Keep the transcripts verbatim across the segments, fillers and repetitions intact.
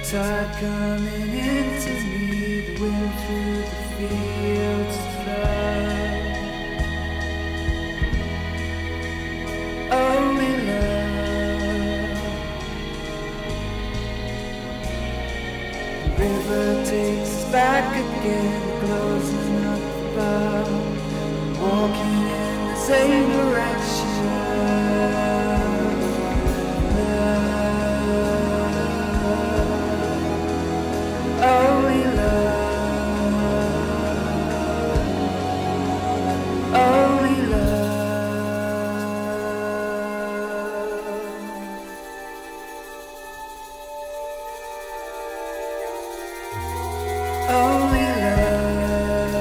Tide coming into me, the wind through the fields flood. Only love. The river takes us back again, closing up above, walking in the same direction. Only love, only love, only love,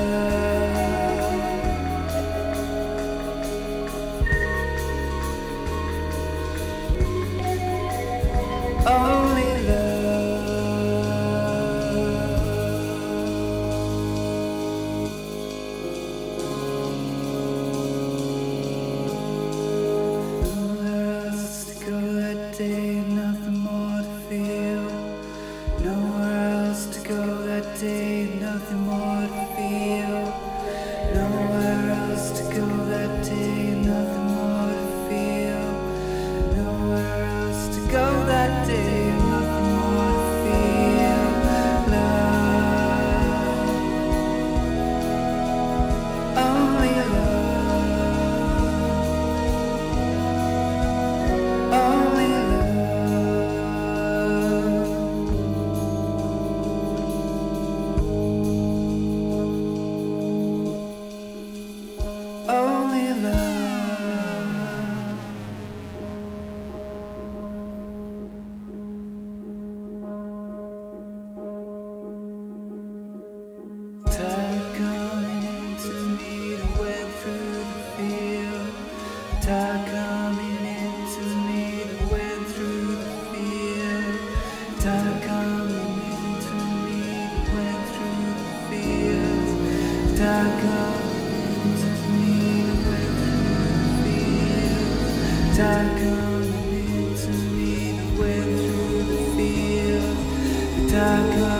only love. Nothing more to feel. Nowhere else to go that day. Nothing more to feel. Nowhere else to go that day. Nothing more to feel. Nowhere else to go that day. Nothing more to feel. Love, only love, only love. Only love. Tide coming into me, the wind through the field. Tide coming into me, the wind through the field. Tide coming into me, the wind through the field. Tide coming into me, the wind through the field. Tide coming into me, the wind through the field. Tide coming